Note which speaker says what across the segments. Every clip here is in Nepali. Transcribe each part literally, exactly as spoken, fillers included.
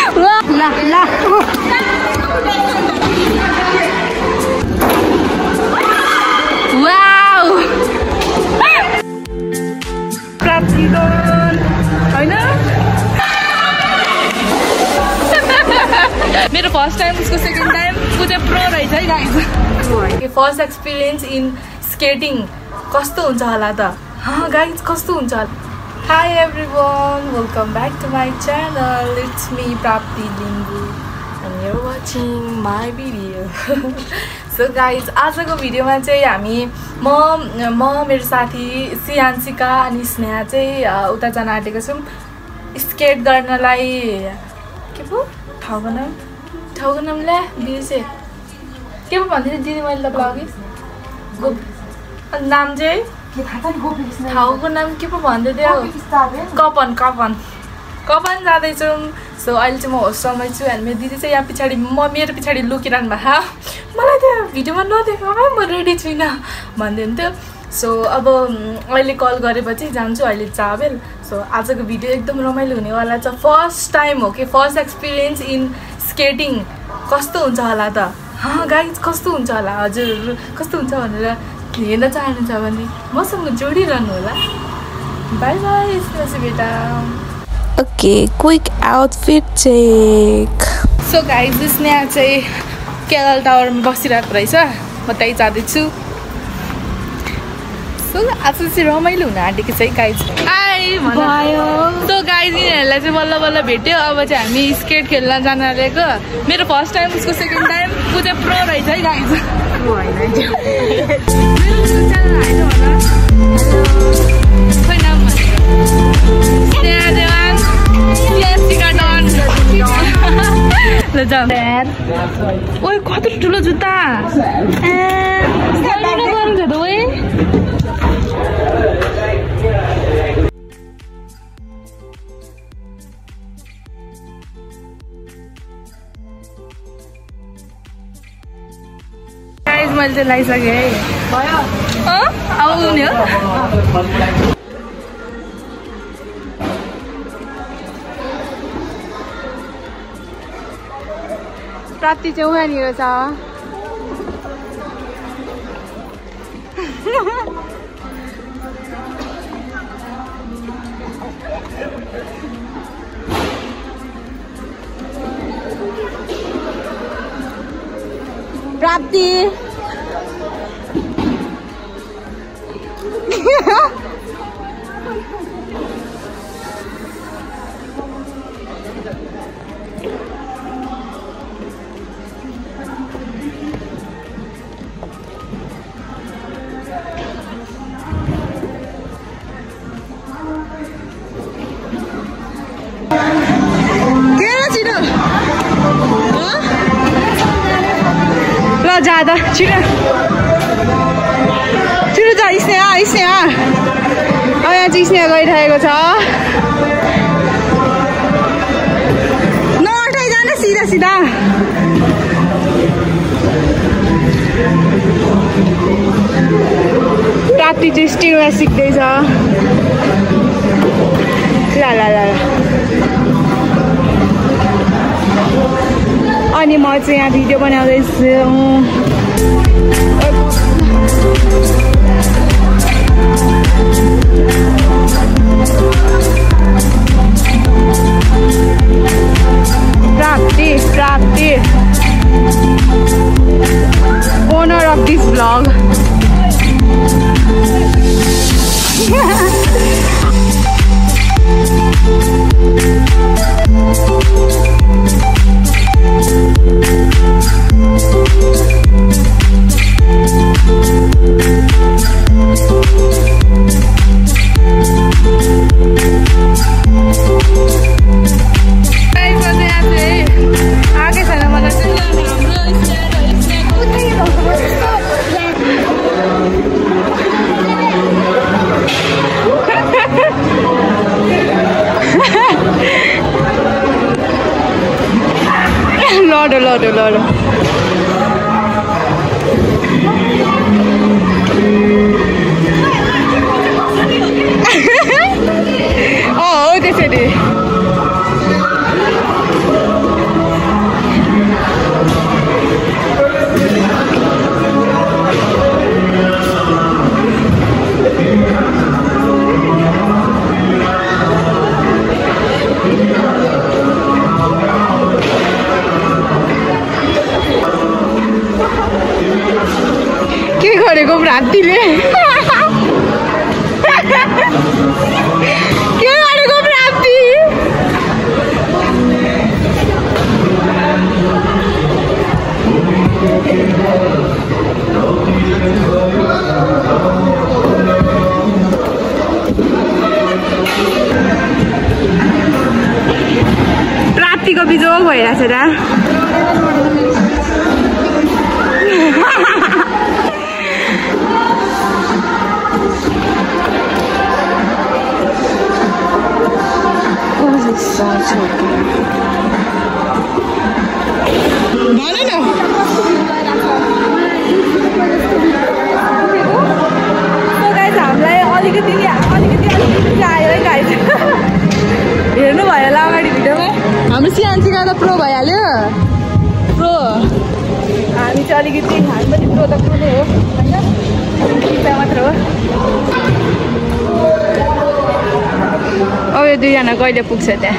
Speaker 1: ल ल वाउ प्राप्ति हैन मेरो फर्स्ट टाइम उसको सेकेन्ड टाइम ऊ चाहिँ प्रो रहेछ है guys first experience in skating कस्तो हुन्छ होला त गाइज कस्तो हुन्छ होला Hi everyone, welcome back to my channel. It's me Prapti Lingu and you're watching my video. So guys, आजको भिडियोमा चाहिँ हामी म म मेरो साथी सियान्सिका अनि स्नेहा चाहिँ उता जान आँटेको छौँ स्केट गर्नलाई के पो ठाउँको नाम ठाउँको नाम ल्या बिर्से के पो भन्दै थिएँ दिदी मैले तपाईँलाई अघि नाम चाहिँ ठाउँको नाम के पो भन्दै थियो कपन कपन कपन जाँदैछौँ सो अहिले चाहिँ म होस्टलमै छु अनि मेरो दिदी चाहिँ यहाँ पछाडि म मेरो पछाडि लुकिरहनु भएको मलाई त्यो भिडियोमा नदेख्नु है म रेडी छुइनँ भन्दै हुन्थ्यो सो अब अहिले कल गरेपछि जान्छु अहिले चाबेल सो आजको भिडियो एकदम रमाइलो हुनेवाला छ फर्स्ट टाइम हो कि फर्स्ट एक्सपिरियन्स इन स्केटिङ कस्तो हुन्छ होला त गाइज कस्तो हुन्छ होला हजुर कस्तो हुन्छ भनेर हेर्न चाहनुहुन्छ भने मसँग जोडिरहनु होला बाई बाई बेटा
Speaker 2: okay quick outfit check
Speaker 1: so guys Sneha चाहिँ केरल टावरमा बसिरहेको रहेछ म त्यही जाँदैछु सो आज चाहिँ रमाइलो हुन आँटेको छ है गाइज हाई भयो सो गाइज यिनीहरूलाई चाहिँ बल्ल बल्ल भेट्यो अब चाहिँ हामी स्केट खेल्न जान आएको मेरो फर्स्ट टाइम उसको सेकेन्ड टाइम ऊ चाहिँ प्रो रहेछ है गाइज खोइ नाम स्नेहा देवान सियान्सिका डन ल जाऊ ओइ कत्रो ठुलो जुत्ता ए गर्नु त ओइ मैले चाहिँ लगाइसकेँ है आउने हो प्राप्ति चाहिँ उहाँनिर छ प्राप्ति ज्यादा छिटो छिटो जा स्नेहा स्नेहा अब यहाँ चाहिँ स्नेहा गइरहेको छ नअटाइ जान सिधा सिधा प्राप्ति चाहिँ स्टिलमा सिक्दैछ ल ल ल अनि म चाहिँ यहाँ भिडियो बनाउँदैछु Prapti Prapti owner of this blog Lord, Lord, Lord. Oh, this is it. बिजोग भइरहेछ र हामीलाई अलिकति अलिकति अलिकति आयो है गाइज हेर्नु भयो होला अगाडि भिडियोमा हाम्रो सियान्सिका त प्रो भइहाल्यो प्रो हामी चाहिँ अलिकति हामी पनि प्रो त प्रो नै हो होइन मात्र हो अब यो दुईजना कहिले पुग्छ त्यहाँ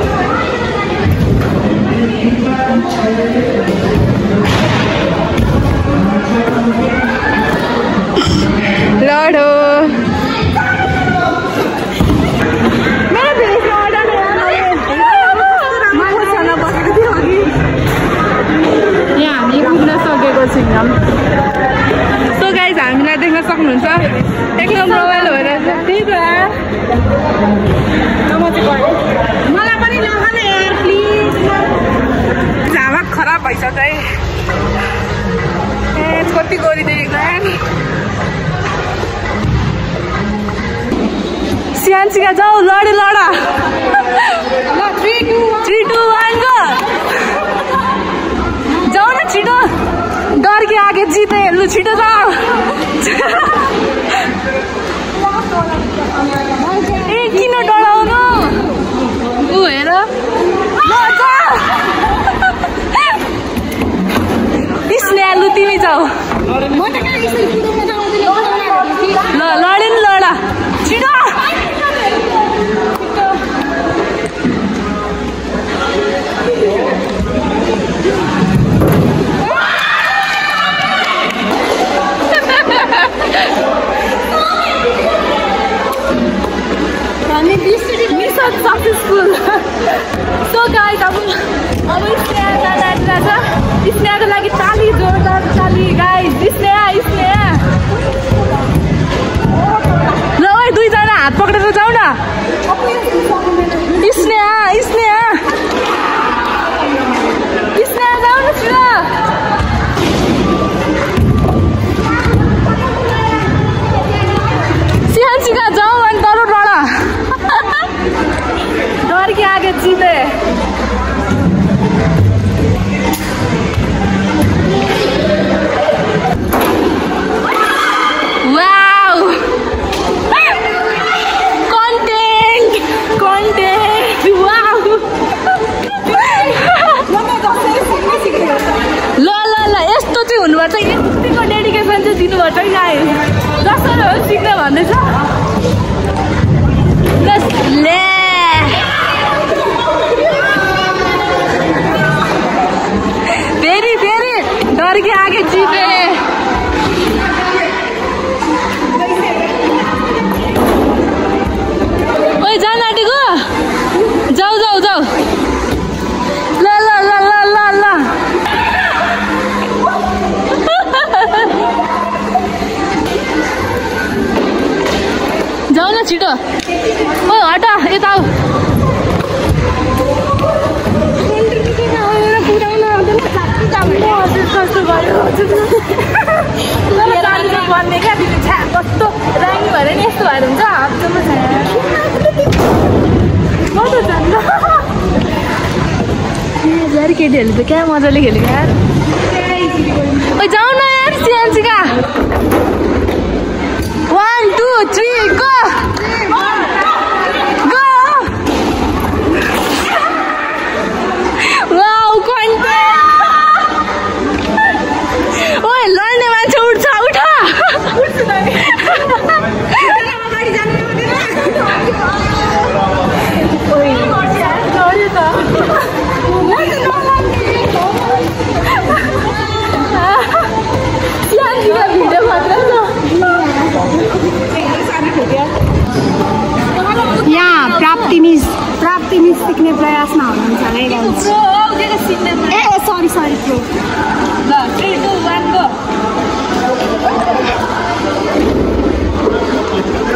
Speaker 1: लडो मेरो भेजमा अर्डर बसेको थियो अघि यहाँ हामी पुग्न सकेको छैनौँ सो गाइज हामीलाई देख्न सक्नुहुन्छ एकदम रमाइलो भएर त्यही त मलाई पनि लगाउने प्लिज झामा खराब भइसक्यो है ए कति गरिदिएको सियान्सिका जाऊ लडे लडा थ्री टू वन गो जाऊ न छिटो डर के आगे जीते लु छिटो जाऊ ए किन डराउनु ऊ हेर स्नेहा लु तिमी जाऊ ल लडे नि लडा छिटो मिशन सक्सेसफुल सो गाइज अब अब स्नेहा जान आइरहेछ स्नेहाको लागि ताली जोरदार ताली गाइज स्नेहा स्नेहा ल है दुईजना हात पक्रेर जाऊ न स्नेहा स्नेहा स्नेहा जाऊ न छिटो सियान्सिका जाऊ अनि डरो डरा डर के आगे जीते वाओ कंटेंट कंटेंट वाओ ल ल ल यस्तो चाहिँ हुनुपर्छ यतिको डेडिकेसन चाहिँ दिनुपर्छ कि गाइस जसरी हो सिक्न भन्दैछ ले फेरि फेरि डर के आगे जीते ओए जान आँटेको जाऊ जाऊ जाऊ ल ल ल ल ल ल जाऊ न छिटो ओ हटा यता आऊ कस्तो भयो भन्ने क्या दिदी छ्या कस्तो रानी भएर नि यस्तो भएर हुन्छ हातमा छ्या केटीहरूले त क्या मजाले खेल्यो यार ओ जाऊ न यार Siyansika one two three go go wow content ओए लड्ने मान्छे उठ्छ उठ यहाँ प्राप्ति मिस प्राप्ति मिस सिक्ने प्रयासमा हुनुहुन्छ है गाइस ए सरी सरी प्रो ल थ्री टू वन गो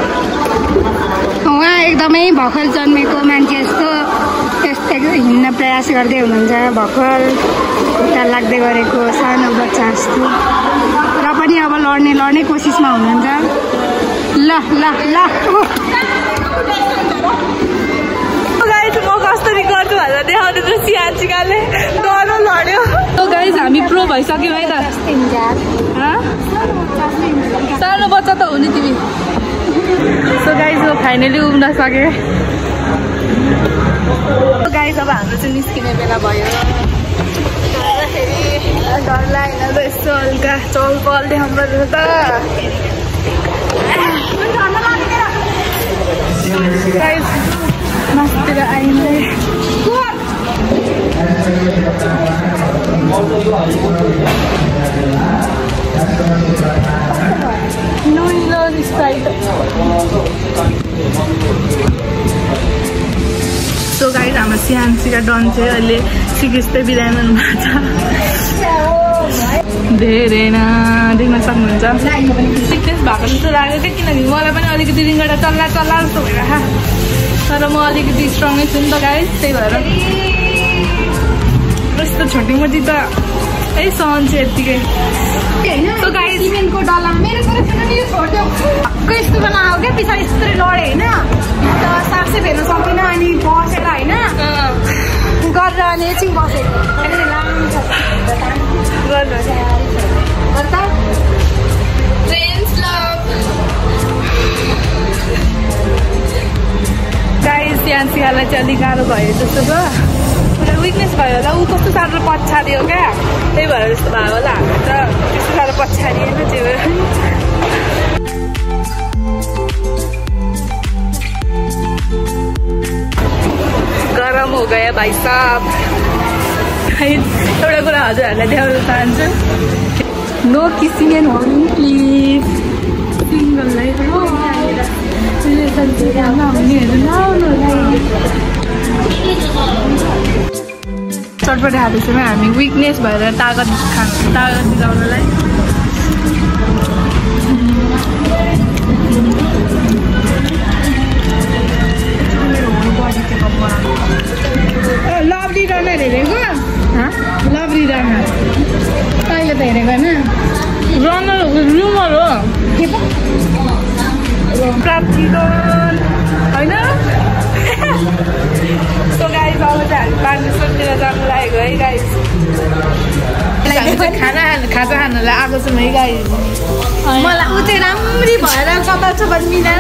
Speaker 1: उहाँ एकदमै भर्खर जन्मेको मान्छे जस्तो त्यस्तै हिँड्न प्रयास
Speaker 3: प्रयास गर्दै हुनुहुन्छ भर्खर खुट्टा लाग्दै गरेको सानो बच्चा जस्तो र पनि अब लड्ने लड्ने कोसिसमा हुनुहुन्छ ल ल ल
Speaker 1: गाइज म कसरी गर्छु भनेर देखाउने त सियाचिकाले डरो लड्यो। सो गाइज हामी प्रो भइसक्यौँ है त। सानो बच्चा त हो नि तिमी। सो गाइज म फाइनली उम्न सकेँ। गाइज अब हाम्रो चाहिँ निस्किने बेला भयो। डर लागेन यस्तो हल्का चल पल देखाउनु पर्छ त। गाइज मासतिर आइँदै no no sprite. So guys हाम्रो सियान्सीका डन चाहिँ अहिले सिकिस्पे बिराइरहनु भएको छ। धेरै न देख्न सक्नुहुन्छ सिक्नेस भएको जस्तो लाग्यो क्या, किनभने मलाई पनि अलिकति रिङ्गटा चल्ला चल्ला जस्तो भइरहेको। तर म अलिकति स्ट्रङै छु नि त गाइज, त्यही भएर यस्तो छोटी मोटी त है सहन चाहिँ यत्तिकै।
Speaker 3: सो गाइज सिमेन्टको डल्ला मेरो कुरा सुन नि छोड्देऊ हक्कै यस्तो बेला आऊ क्या पछाडि यस्तरी लडेँ होइन त सासै फेर्न सकिनँ अनि बसेर होइन गरेर अनि एकछिन बसेको
Speaker 1: गाइज सियान्सीलाई चाहिँ अलिक गाह्रो भयो जस्तो छ, विकनेस भयो होला। ऊ कस्तो साह्रो पछाडियो क्या, त्यही भएर जस्तो भयो होला। हामी त त्यस्तो साह्रो पछाडिएन त्यो भएर। गरम हो गयो भाइ साहब। एउटा कुरा हजुरहरूलाई देखाउन चाहन्छु, no kissing and holding please. Single life relationship नहुनेहरू नआउनु होला। चटपटे हालेछौँ हामी विकनेस भएर तागत खानु तागत दिलाउनलाई।
Speaker 3: लभली रनर हेरेको लभली रनर कहिले त हेरेको होइन
Speaker 1: रनर रुमर हो प्राप्तिगण होइन। सो गाइज अब चाहिँ हामी पार्टनरसिपतिर जानु लागेको है गाइज। हामी चाहिँ खाना खाजा खानुलाई आएको छौँ है गाइज।
Speaker 3: मलाई ऊ चाहिँ राम्री भएर कपाल चपाल मिलाएर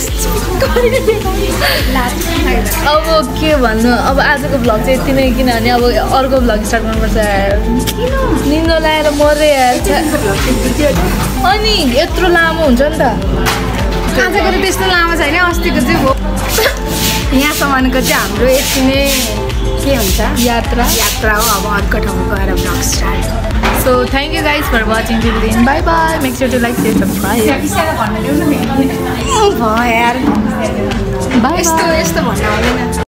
Speaker 1: अब के भन्नु, अब आजको भ्लग चाहिँ यति नै, किनभने अब अर्को भ्लग स्टार्ट गर्नुपर्छ। निन्द्रा लगाएर मर्दै हाल्छ अनि यत्रो लामो हुन्छ नि त।
Speaker 3: आजको त त्यस्तो लामो छैन, अस्तिको चाहिँ हो। यहाँसम्मको चाहिँ हाम्रो यति नै के हुन्छ
Speaker 1: यात्रा
Speaker 3: यात्रा हो। अब अर्को ठाउँ गएर vlog start.
Speaker 1: So thank you guys for watching till the end. Bye bye. Make sure to like, share, subscribe.
Speaker 3: भयो यार
Speaker 1: Bye
Speaker 3: यस्तो यस्तो भन्नु आउँदैन।